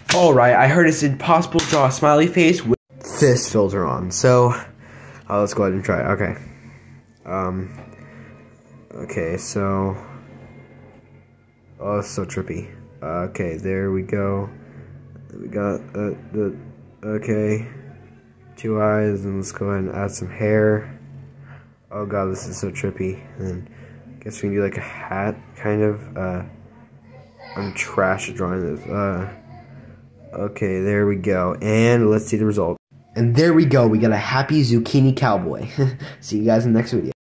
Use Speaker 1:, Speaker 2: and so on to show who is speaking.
Speaker 1: Alright, I heard it's impossible to draw a smiley face with this filter on. So, let's go ahead and try it. Okay. Okay, so... Oh, it's so trippy. Okay, there we go. We got okay, 2 eyes, and let's go ahead and add some hair. Oh god, this is so trippy. And then I guess we can do like a hat, kind of. I'm trash at drawing this. Okay, there we go, and let's see the result. And there we go, we got a happy zucchini cowboy. See you guys in the next video.